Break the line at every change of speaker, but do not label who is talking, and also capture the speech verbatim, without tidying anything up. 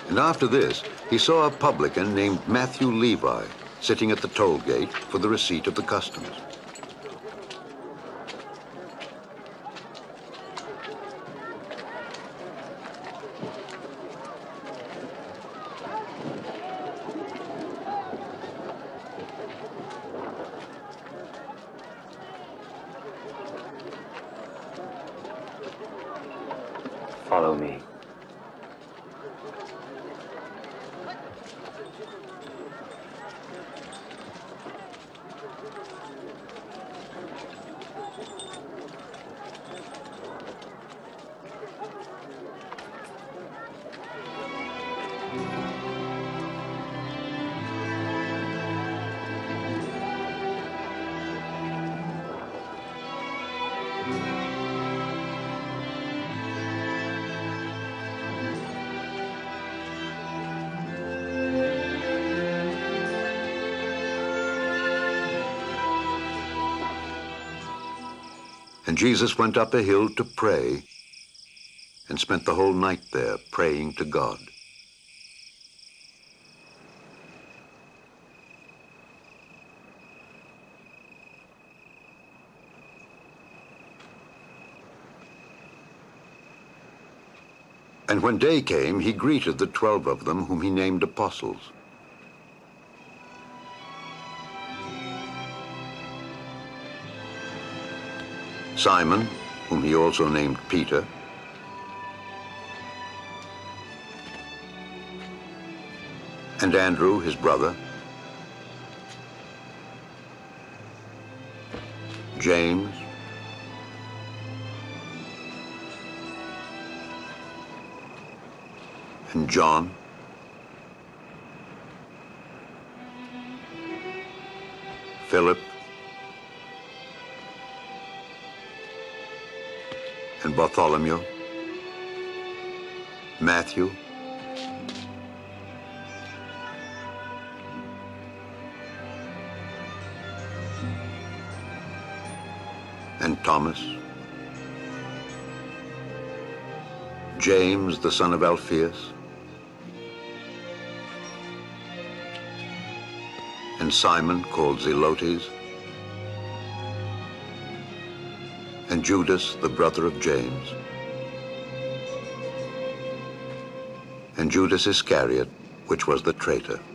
And after this, he saw a publican named Matthew Levi sitting at the toll gate for the receipt of the customs.
Follow me.
And Jesus went up a hill to pray and spent the whole night there praying to God. And when day came, he greeted the twelve of them whom he named apostles. Simon, whom he also named Peter, and Andrew, his brother, James, and John, Philip, and Bartholomew, Matthew, and Thomas, James, the son of Alphaeus, and Simon, called Zelotes, and Judas, the brother of James, and Judas Iscariot, which was the traitor.